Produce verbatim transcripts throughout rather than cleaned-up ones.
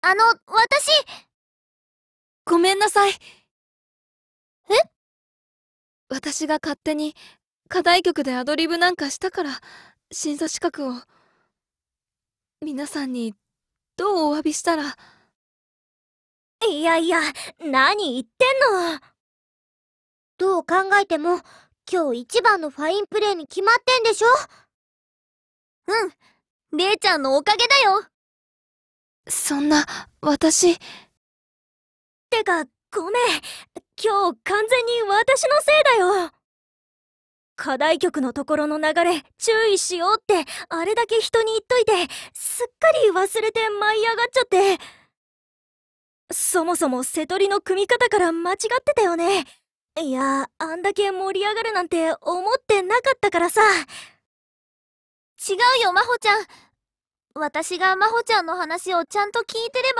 あの、私。 ごめんなさい。 え？ 私が勝手に課題曲でアドリブなんかしたから審査資格を。皆さんにどうお詫びしたら。 いやいや、何言ってんの。どう考えても今日一番のファインプレーに決まってんでしょ。うん、レイちゃんのおかげだよ。 そんな、私。 てか、ごめん。今日完全に私のせいだよ。課題曲のところの流れ注意しようってあれだけ人に言っといて、すっかり忘れて舞い上がっちゃって。そもそも瀬戸りの組み方から間違ってたよね。いや、あんだけ盛り上がるなんて思ってなかったからさ。違うよ、まほちゃん。私がまほちゃんの話をちゃんと聞いてれば。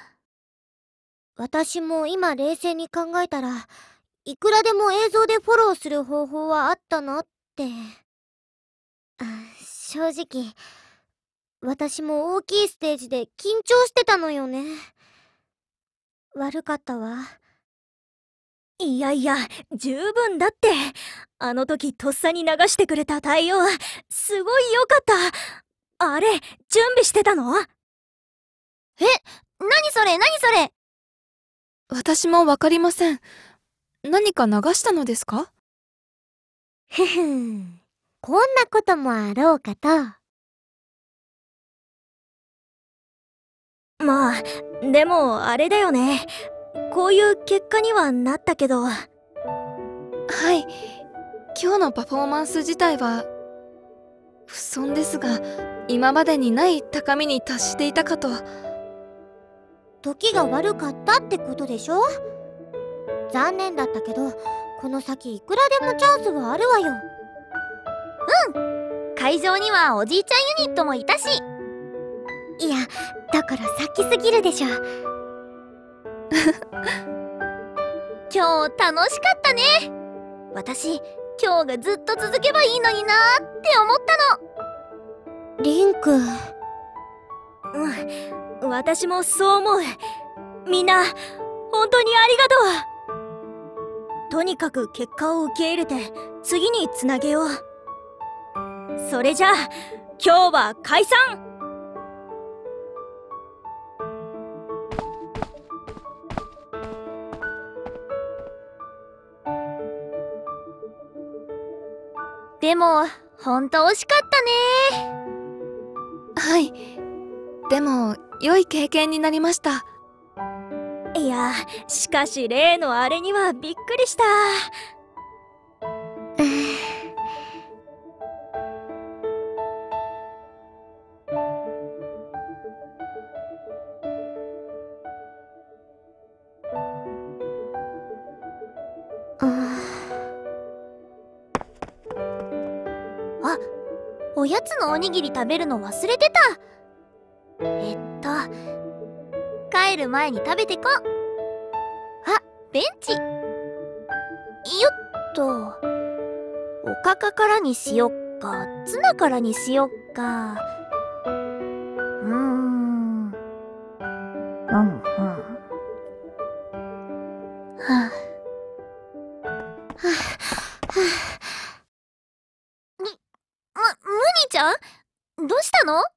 私も今冷静に考えたら、いくらでも映像でフォローする方法はあったなって。あ、正直、私も大きいステージで緊張してたのよね。悪かったわ。いやいや、十分だって。あの時とっさに流してくれた対応、すごい良かった。あれ、準備してたの？え、何それ何それ。 私もわかりません。何か流したのですか？ ふふん、こんなこともあろうかと。まあ、でもあれだよね。こういう結果にはなったけど。 はい。今日のパフォーマンス自体は不遜ですが、今までにない高みに達していたかと。 時が悪かったってことでしょ。残念だったけど、この先いくらでもチャンスはあるわよ。うん、会場にはおじいちゃんユニットもいたし。いや、だから先すぎるでしょ。今日楽しかったね。私、今日がずっと続けばいいのになーって思ったの。リンク。うん、私もそう思う。みんな本当にありがとう。とにかく結果を受け入れて次につなげよう。それじゃあ今日は解散。でもほんと惜しかったね。 はい。でも良い経験になりました。 いや、しかし例のあれにはびっくりした。あ、おやつのおにぎり食べるの忘れてた。えっと帰る前に食べてこ。あ、ベンチ。よっと。おかかからにしよっか、ツナからにしよっか。うーん。うんうん。はあ。はあ。はあ。に、む、むにちゃん？どうしたの？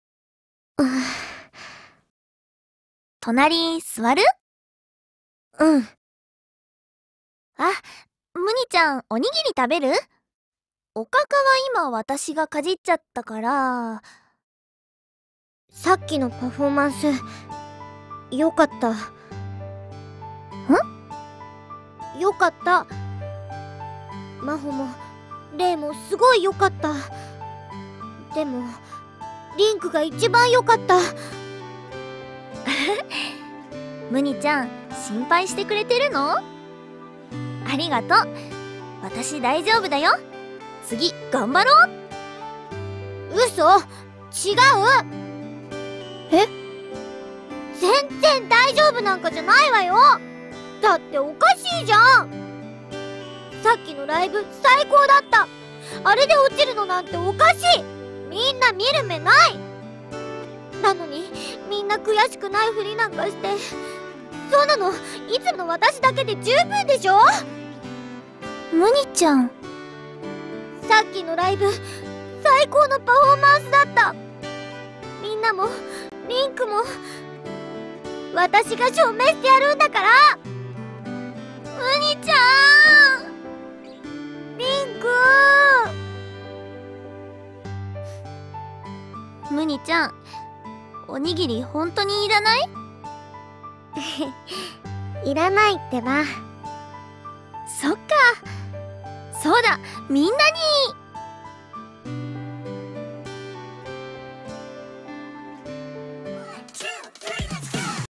隣座る？うん。あ、むにちゃんおにぎり食べる？おかかは今私がかじっちゃったから。さっきのパフォーマンスよかった。ん？よかった。真帆もレイもすごいよかった。でもリンクが一番よかった。むにちゃん心配してくれてるの？ありがとう。私大丈夫だよ。次頑張ろう。嘘、違う。え？全然大丈夫なんかじゃないわよ。だっておかしいじゃん。さっきのライブ最高だった。あれで落ちるのなんておかしい。みんな見る目ない。 なのにみんな悔しくないふりなんかして。そんなのいつもの私だけで十分でしょ。ムニちゃん、さっきのライブ最高のパフォーマンスだった。みんなもリンクも私が証明してやるんだから。ムニちゃん、リンク。ムニちゃん、おにぎり本当にいらない？いらないってば。そっか。そうだ、みんなに